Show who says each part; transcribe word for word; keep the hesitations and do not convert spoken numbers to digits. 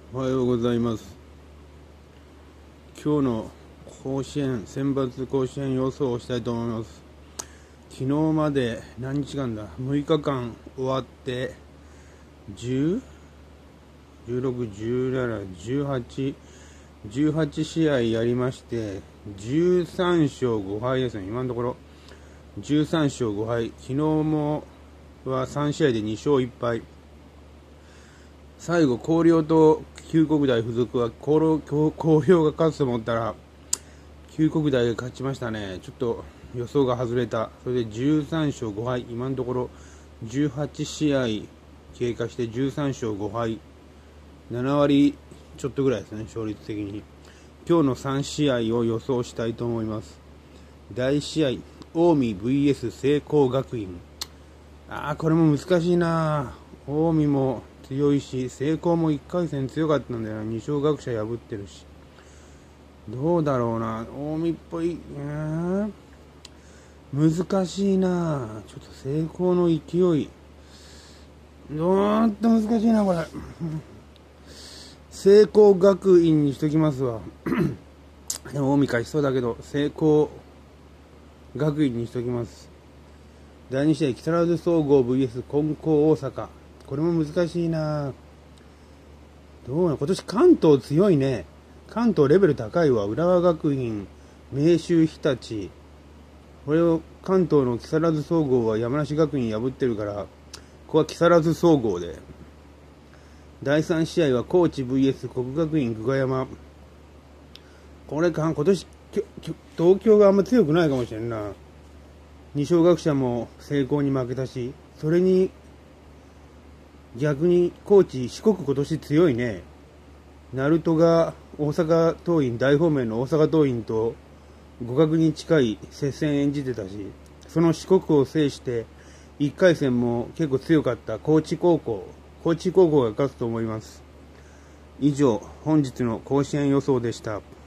Speaker 1: おはようございます。今日の甲子園、選抜甲子園予想をしたいと思います。昨日まで何日間だ ?むいかかん終わって、じゅう、じゅうろく、じゅうなな、じゅうはち、じゅうはち試合やりまして、じゅうさんしょうごはいですね。今のところ、じゅうさんしょうごはい。昨日もはさん試合でにしょういっぱい。最後、広陵と旧国大附属は広陵、広陵が勝つと思ったら、旧国大が勝ちましたね。ちょっと予想が外れた。それでじゅうさんしょうごはい。今のところじゅうはち試合経過してじゅうさんしょうごはい。ななわりちょっとぐらいですね、勝率的に。今日のさん試合を予想したいと思います。だいいち試合、近江 ブイエス 聖光学院。あー、これも難しいな。近江も強いし、聖光もいっかい戦強かったんだよな。二松学舎破ってるし。どうだろうな。近江っぽい。えー、難しいな。ちょっと聖光の勢い。どーっと難しいな、これ。聖光学院にしときますわ。でも近江勝ちそうだけど、聖光学院にしときます。だいに試合、木更津総合 ブイエス 金光大阪。これも難しいな。どうなの、今年関東強いね。関東レベル高いわ。浦和学院、明秀日立。これを関東の木更津総合は山梨学院破ってるから、ここは木更津総合で。だいさん試合は高知 ブイエス 国学院久我山。これか、今年、東京があんま強くないかもしれんな。二松学舎も成功に負けたし、それに逆に高知、四国今年強いね。鳴門が大阪桐蔭、大方面の大阪桐蔭と互角に近い接戦演じてたし、その四国を制していっかい戦も結構強かった高知高校、高知高校が勝つと思います。以上、本日の甲子園予想でした。